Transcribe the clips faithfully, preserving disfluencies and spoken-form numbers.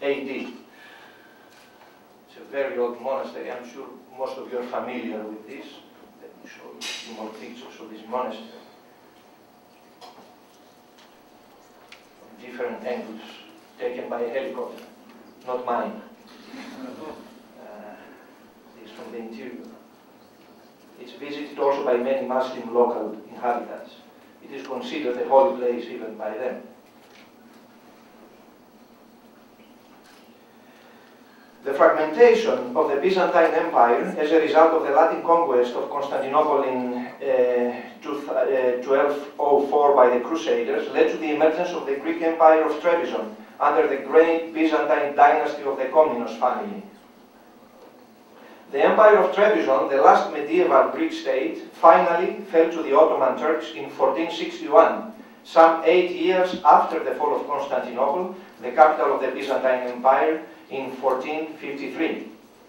A D. It's a very old monastery. I'm sure most of you are familiar with this. Let me show you some more pictures of this monastery. From different angles, taken by a helicopter, not mine. Uh, this from the interior. It's visited also by many Muslim local inhabitants. It is considered a holy place even by them. The fragmentation of the Byzantine Empire as a result of the Latin conquest of Constantinople in uh, twelve oh four by the Crusaders led to the emergence of the Greek Empire of Trebizond under the great Byzantine dynasty of the Komnenos family. The Empire of Trebizond, the last medieval Greek state, finally fell to the Ottoman Turks in fourteen sixty-one, some eight years after the fall of Constantinople, the capital of the Byzantine Empire, in fourteen fifty-three.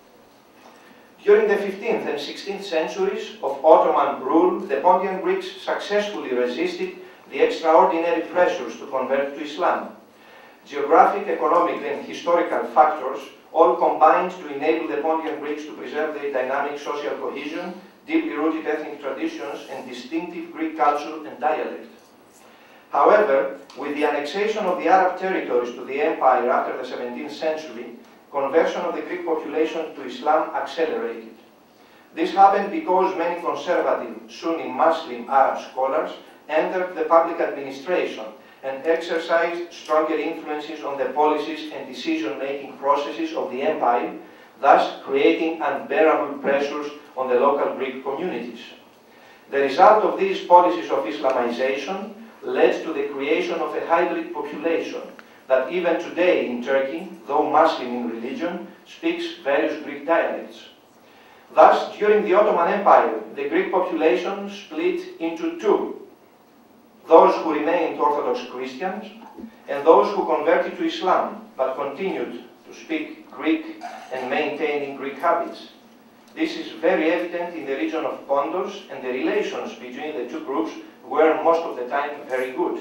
During the fifteenth and sixteenth centuries of Ottoman rule, the Pontian Greeks successfully resisted the extraordinary pressures to convert to Islam. Geographic, economic, and historical factors all combined to enable the Pontian Greeks to preserve their dynamic social cohesion, deeply rooted ethnic traditions, and distinctive Greek culture and dialect. However, with the annexation of the Arab territories to the empire after the seventeenth century, conversion of the Greek population to Islam accelerated. This happened because many conservative Sunni Muslim Arab scholars entered the public administration and exercised stronger influences on the policies and decision-making processes of the empire, thus creating unbearable pressures on the local Greek communities. The result of these policies of Islamization led to the creation of a hybrid population that even today in Turkey, though Muslim in religion, speaks various Greek dialects. Thus, during the Ottoman Empire, the Greek population split into two: those who remained Orthodox Christians and those who converted to Islam but continued to speak Greek and maintaining Greek habits. This is very evident in the region of Pontos, and the relations between the two groups were most of the time very good.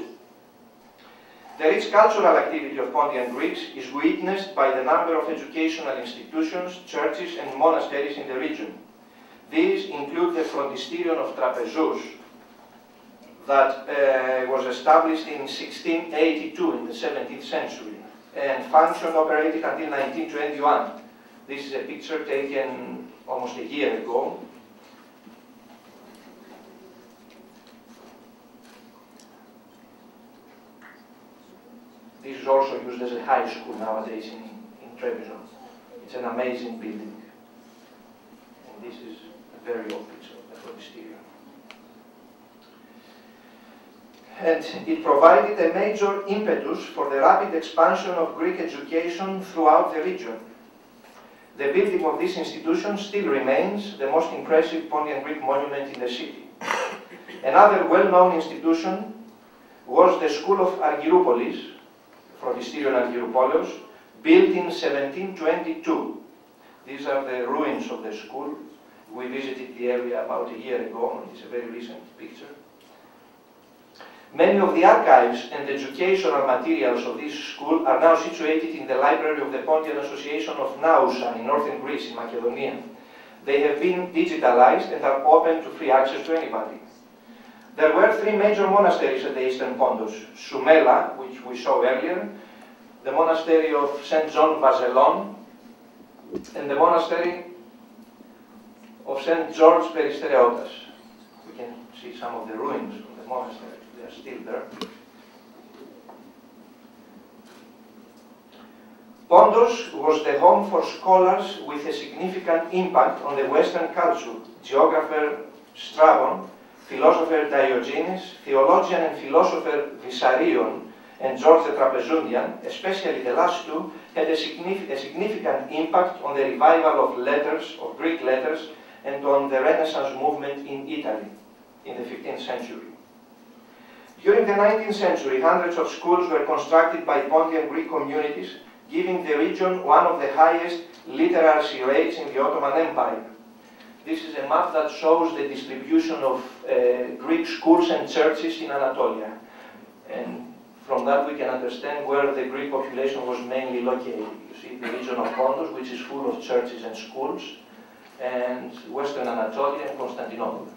The rich cultural activity of Pontian Greeks is witnessed by the number of educational institutions, churches, and monasteries in the region. These include the Frontisterion of Trapezous, that uh, was established in sixteen eighty-two in the seventeenth century and functioned, operated until nineteen twenty-one. This is a picture taken almost a year ago. This is also used as a high school nowadays in, in Trebizond. It's an amazing building. And this is a very old picture of the Frontisterion. And it provided a major impetus for the rapid expansion of Greek education throughout the region. The building of this institution still remains the most impressive Pontian Greek monument in the city. Another well-known institution was the School of Argyroupolis, Frontisterion Argyroupolis, built in seventeen twenty-two. These are the ruins of the school. We visited the area about a year ago, and it's a very recent picture. Many of the archives and educational materials of this school are now situated in the library of the Pontian Association of Nausa in northern Greece, in Macedonia. They have been digitalized and are open to free access to anybody. There were three major monasteries at the eastern Pontus: Soumela, which we saw earlier, the monastery of Saint John Vazelon, and the monastery of Saint George Peristereotas. We can see some of the ruins of the monastery. They are still there. Pontos was the home for scholars with a significant impact on the Western culture: geographer Strabon, philosopher Diogenes, theologian and philosopher Vissarion, and George the Trapezundian, especially the last two, had a, signif a significant impact on the revival of letters, of Greek letters, and on the Renaissance movement in Italy in the fifteenth century. During the nineteenth century, hundreds of schools were constructed by Pontian Greek communities, giving the region one of the highest literacy rates in the Ottoman Empire. This is a map that shows the distribution of uh, Greek schools and churches in Anatolia. And From that we can understand where the Greek population was mainly located. You see the region of Pontos, which is full of churches and schools, and Western Anatolia and Constantinople.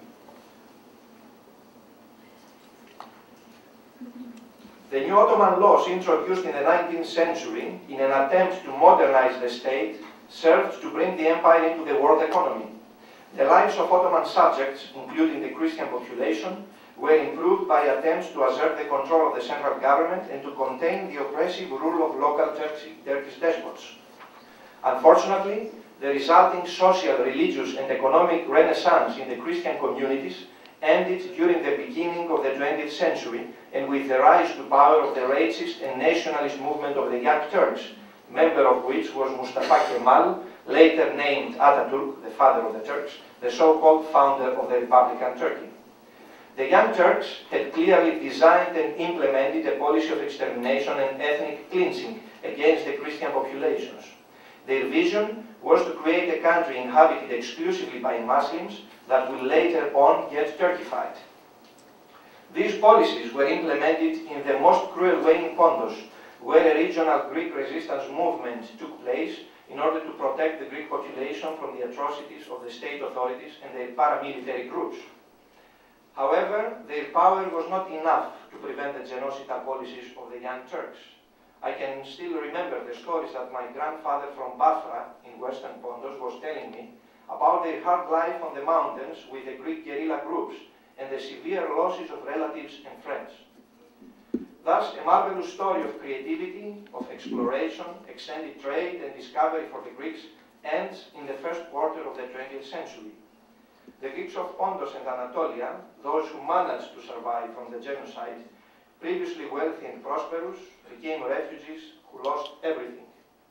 The new Ottoman laws introduced in the nineteenth century in an attempt to modernize the state served to bring the empire into the world economy. The lives of Ottoman subjects, including the Christian population, were improved by attempts to assert the control of the central government and to contain the oppressive rule of local Turkish despots. Unfortunately, the resulting social, religious and economic renaissance in the Christian communities ended during the beginning of the twentieth century and with the rise to power of the racist and nationalist movement of the Young Turks, member of which was Mustafa Kemal, later named Ataturk, the father of the Turks, the so-called founder of the Republican Turkey. The Young Turks had clearly designed and implemented a policy of extermination and ethnic cleansing against the Christian populations. Their vision was to create a country inhabited exclusively by Muslims that will later on get Turkified. These policies were implemented in the most cruel way in Pontos, where a regional Greek resistance movement took place in order to protect the Greek population from the atrocities of the state authorities and their paramilitary groups. However, their power was not enough to prevent the genocidal policies of the Young Turks. I can still remember the stories that my grandfather from Bafra in Western Pontos was telling me about their hard life on the mountains with the Greek guerrilla groups and the severe losses of relatives and friends. Thus, a marvelous story of creativity, of exploration, extended trade and discovery for the Greeks ends in the first quarter of the twentieth century. The Greeks of Pontos and Anatolia, those who managed to survive from the genocide, previously wealthy and prosperous, became refugees who lost everything.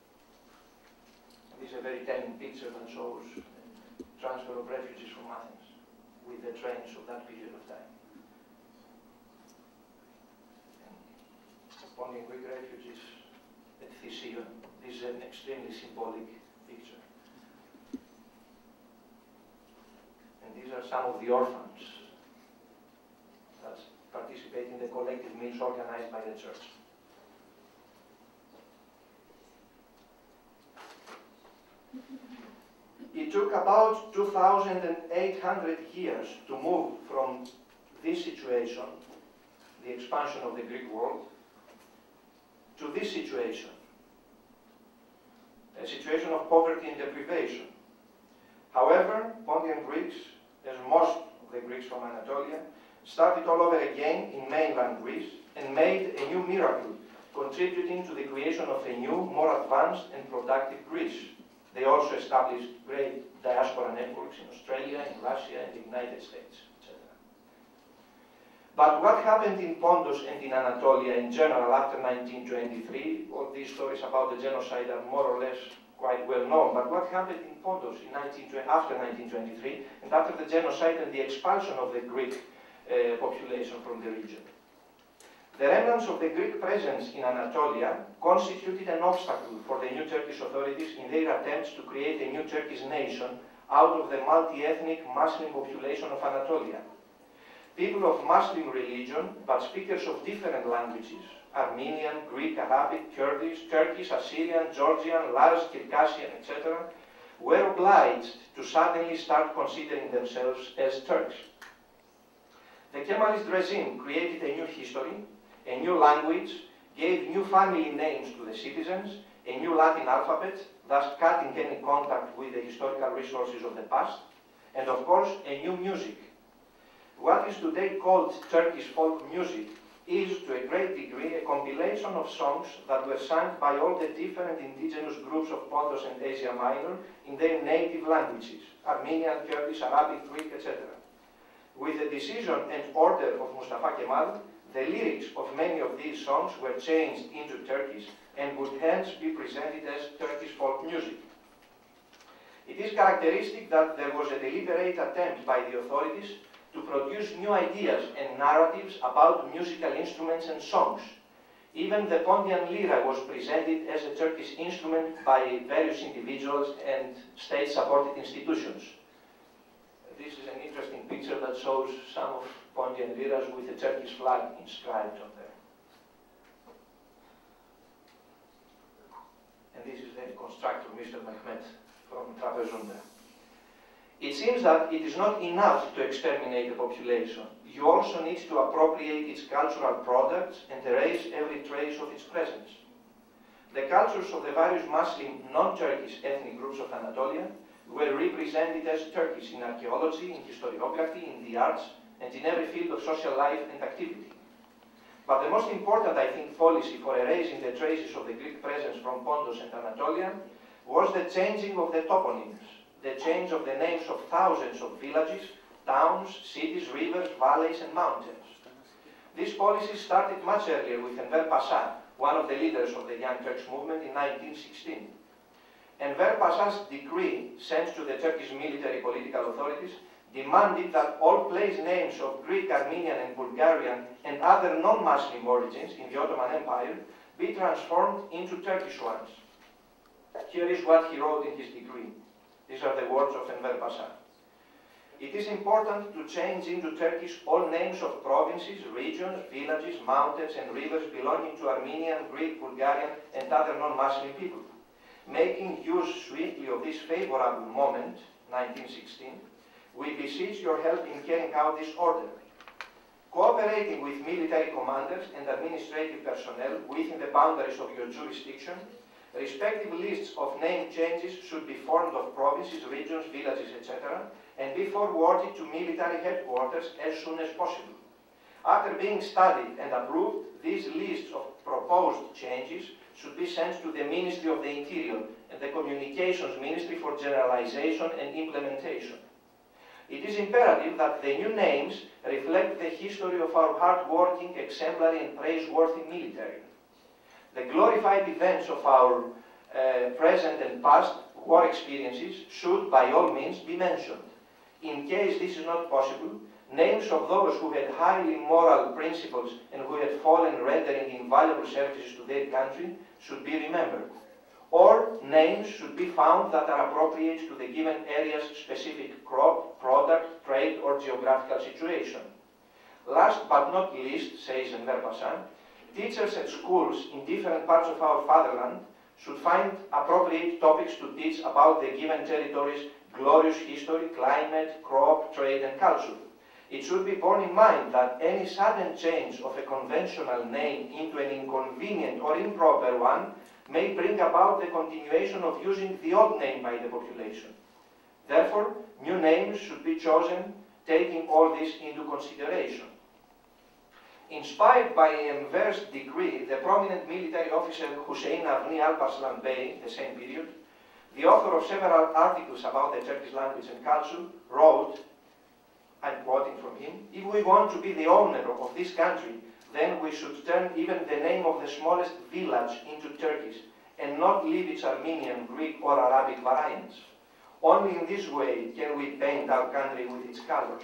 This is a very telling picture that shows the transfer of refugees from Athens with the trains of that period of time. Pontian Greek refugees at Thession. This is an extremely symbolic picture. And these are some of the orphans that participate in the collective meals organized by the church. It took about two thousand eight hundred years to move from this situation, the expansion of the Greek world, to this situation, a situation of poverty and deprivation. However, Pontian Greeks, as most of the Greeks from Anatolia, started all over again in mainland Greece and made a new miracle, contributing to the creation of a new, more advanced and productive Greece. They also established great diaspora networks in Australia, in Russia, and the United States, et cetera. But what happened in Pontos and in Anatolia in general after nineteen twenty-three, all these stories about the genocide are more or less quite well known, but what happened in Pontos in after nineteen twenty-three and after the genocide and the expulsion of the Greek uh, population from the region? The remnants of the Greek presence in Anatolia constituted an obstacle for the new Turkish authorities in their attempts to create a new Turkish nation out of the multi-ethnic Muslim population of Anatolia. People of Muslim religion, but speakers of different languages, Armenian, Greek, Arabic, Kurdish, Turkish, Assyrian, Georgian, Laz, Circassian, et cetera, were obliged to suddenly start considering themselves as Turks. The Kemalist regime created a new history, a new language, gave new family names to the citizens, a new Latin alphabet, thus cutting any contact with the historical resources of the past, and of course, a new music. What is today called Turkish folk music is, to a great degree, a compilation of songs that were sung by all the different indigenous groups of Pontos and Asia Minor in their native languages, Armenian, Kurdish, Arabic, Greek, et cetera. With the decision and order of Mustafa Kemal, the lyrics of many of these songs were changed into Turkish and would hence be presented as Turkish folk music. It is characteristic that there was a deliberate attempt by the authorities to produce new ideas and narratives about musical instruments and songs. Even the Pontian lira was presented as a Turkish instrument by various individuals and state-supported institutions. This is an interesting picture that shows some of Pontian liras with the Turkish flag inscribed on there. constructor, Mister Mehmet from Trapezunda. It seems that it is not enough to exterminate the population. You also need to appropriate its cultural products and erase every trace of its presence. The cultures of the various Muslim non-Turkish ethnic groups of Anatolia were represented as Turkish in archaeology, in historiography, in the arts, and in every field of social life and activity. But the most important, I think, policy for erasing the traces of the Greek presence from Pontos and Anatolia was the changing of the toponyms, the change of the names of thousands of villages, towns, cities, rivers, valleys, and mountains. This policy started much earlier with Enver Pasha, one of the leaders of the Young Turks movement in nineteen sixteen. Enver Pasha's decree, sent to the Turkish military political authorities, demanded that all place names of Greek, Armenian, and Bulgarian and other non-Muslim origins in the Ottoman Empire be transformed into Turkish ones. Here is what he wrote in his decree. These are the words of Enver Pasha. It is important to change into Turkish all names of provinces, regions, villages, mountains, and rivers belonging to Armenian, Greek, Bulgarian, and other non-Muslim people. Making use swiftly of this favorable moment, nineteen sixteen, we beseech your help in carrying out this order. Cooperating with military commanders and administrative personnel within the boundaries of your jurisdiction, respective lists of name changes should be formed of provinces, regions, villages, et cetera, and be forwarded to military headquarters as soon as possible. After being studied and approved, these lists of proposed changes should be sent to the Ministry of the Interior and the Communications Ministry for generalization and implementation. It is imperative that the new names reflect the history of our hard-working, exemplary, and praiseworthy military. The glorified events of our uh, present and past war experiences should, by all means, be mentioned. In case this is not possible, names of those who had highly moral principles and who had fallen rendering invaluable services to their country should be remembered. Or names should be found that are appropriate to the given area's specific crop, product, trade, or geographical situation. Last but not least, says Enver Pasha, teachers at schools in different parts of our fatherland should find appropriate topics to teach about the given territory's glorious history, climate, crop, trade, and culture. It should be borne in mind that any sudden change of a conventional name into an inconvenient or improper one may bring about the continuation of using the old name by the population. Therefore, new names should be chosen, taking all this into consideration. Inspired by Enver's decree, the prominent military officer Hussein Avni Alparslan Bey, the same period, the author of several articles about the Turkish language and culture, wrote, I'm quoting from him, if we want to be the owner of this country, then we should turn even the name of the smallest village into Turkish and not leave its Armenian, Greek, or Arabic variants. Only in this way can we paint our country with its colors.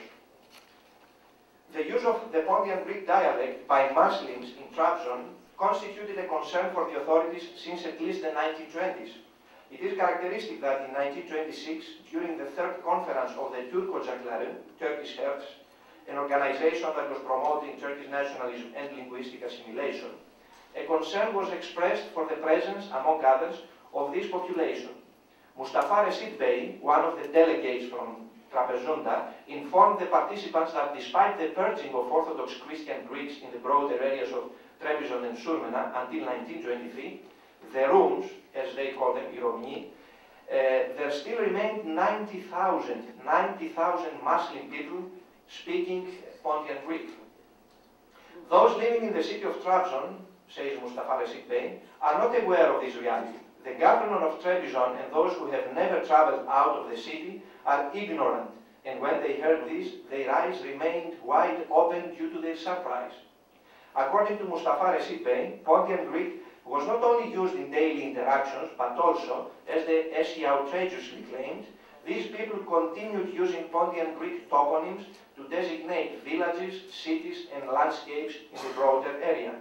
The use of the Pontian Greek dialect by Muslims in Trabzon constituted a concern for the authorities since at least the nineteen twenties. It is characteristic that in nineteen twenty-six, during the third conference of the Turko-Ocakları, Turkish Herds, an organization that was promoting Turkish nationalism and linguistic assimilation, a concern was expressed for the presence, among others, of this population. Mustafa Reşit Bey, one of the delegates from Trapezunda, informed the participants that despite the purging of Orthodox Christian Greeks in the broader areas of Trebizond and Surmena until nineteen twenty-three, the rooms, as they call them, Iromni, uh, there still remained ninety thousand Muslim people speaking Pontian Greek. Those living in the city of Trabzon, says Mustafa Reşit Bey, are not aware of this reality. The governor of Trebizond and those who have never traveled out of the city are ignorant, and when they heard this, their eyes remained wide open due to their surprise. According to Mustafa Reşit Bey, Pontian Greek was not only used in daily interactions, but also, as the as he outrageously claimed, these people continued using Pontian Greek toponyms to designate villages, cities, and landscapes in the broader area.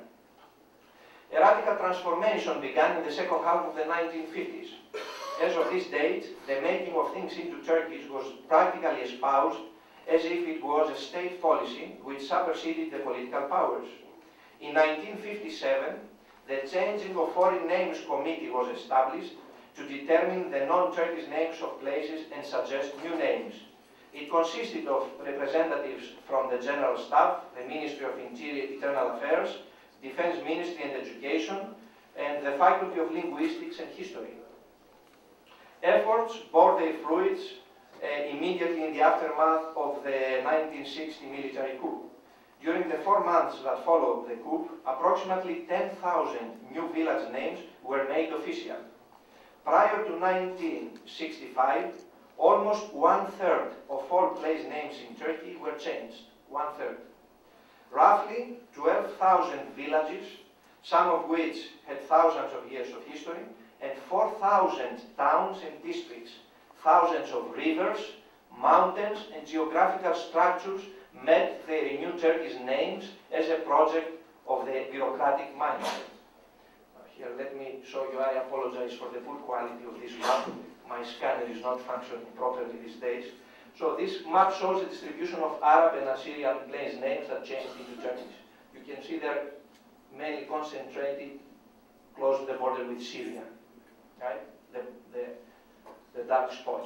A radical transformation began in the second half of the nineteen fifties. As of this date, the making of things into Turkish was practically espoused as if it was a state policy which superseded the political powers. In nineteen fifty-seven, the Changing of Foreign Names Committee was established, to determine the non-Turkish names of places and suggest new names. It consisted of representatives from the General Staff, the Ministry of Interior Internal Affairs, Defense Ministry and Education, and the Faculty of Linguistics and History. Efforts bore their fruits uh, immediately in the aftermath of the nineteen sixty military coup. During the four months that followed the coup, approximately ten thousand new village names were made official. Prior to nineteen sixty-five, almost one-third of all place names in Turkey were changed, one-third. Roughly twelve thousand villages, some of which had thousands of years of history, and four thousand towns and districts, thousands of rivers, mountains, and geographical structures met their new Turkish names as a project of the bureaucratic mindset. Here, let me show you, I apologize for the poor quality of this map. My scanner is not functioning properly these days. So this map shows the distribution of Arab and Assyrian place names that changed into Turkish. You can see they're mainly concentrated close to the border with Syria, right? The, the, the dark spots.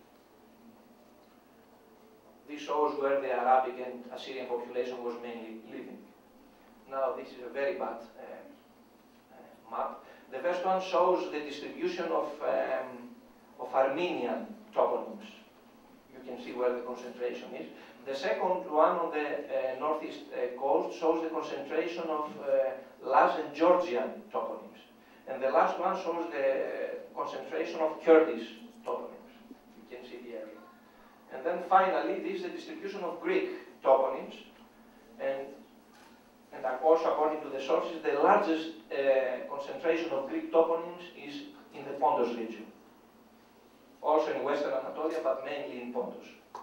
This shows where the Arabic and Assyrian population was mainly living. Now this is a very bad uh, map. The first one shows the distribution of, um, of Armenian toponyms. You can see where the concentration is. The second one on the uh, northeast uh, coast shows the concentration of uh, Laz and Georgian toponyms. And the last one shows the concentration of Kurdish toponyms. You can see the area. And then finally, this is the distribution of Greek toponyms. And, and also according to the sources, the largest uh, concentration of Greek toponyms is in the Pontos region. Also in Western Anatolia, but mainly in Pontos.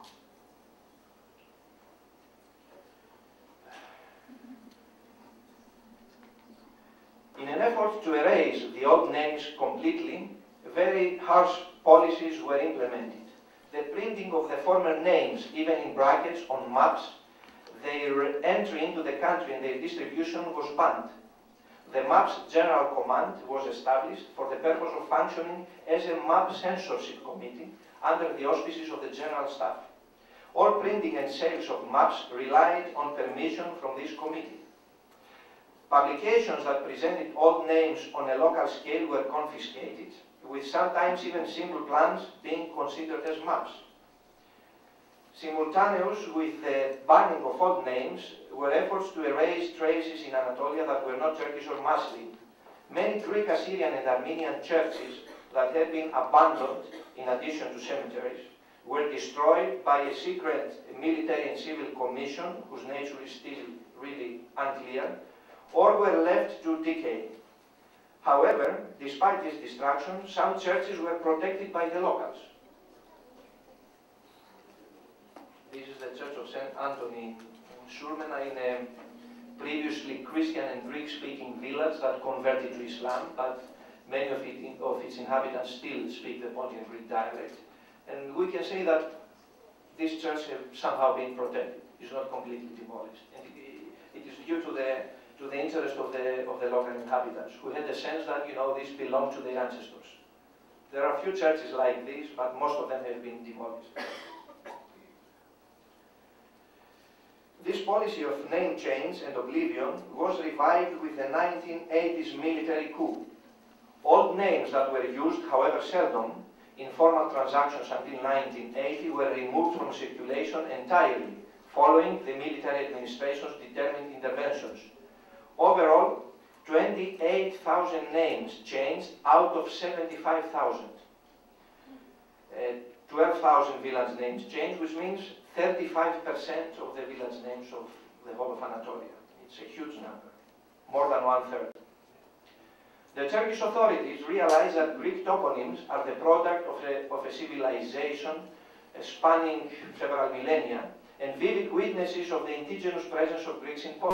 In an effort to erase the old names completely, very harsh policies were implemented. The printing of the former names, even in brackets, on maps, their entry into the country and their distribution was banned. The map's general command was established for the purpose of functioning as a map censorship committee under the auspices of the General Staff. All printing and sales of maps relied on permission from this committee. Publications that presented old names on a local scale were confiscated, with sometimes even simple plans being considered as maps. Simultaneous with the banning of old names were efforts to erase traces in Anatolia that were not Turkish or Muslim. Many Greek, Assyrian and Armenian churches that had been abandoned, in addition to cemeteries, were destroyed by a secret military and civil commission, whose nature is still really unclear, or were left to decay. However, despite this destruction, some churches were protected by the locals. This is the Church of Saint Anthony in Surmena, in a previously Christian and Greek-speaking village that converted to Islam, but many of, it, of its inhabitants still speak the Pontian Greek dialect. And we can say that this church has somehow been protected. It's not completely demolished. And it, it is due to the to the interest of the, of the local inhabitants, who had the sense that, you know, this belonged to their ancestors. There are a few churches like this, but most of them have been demolished. This policy of name change and oblivion was revived with the nineteen eighties military coup. Old names that were used, however seldom, in formal transactions until nineteen eighty were removed from circulation entirely, following the military administration's determined interventions. Overall, twenty-eight thousand names changed out of seventy-five thousand. Uh, twelve thousand village names changed, which means thirty-five percent of the village names of the whole of Anatolia. It's a huge number, more than one-third. The Turkish authorities realized that Greek toponyms are the product of a, of a civilization uh, spanning several millennia, and vivid witnesses of the indigenous presence of Greeks in Pontus.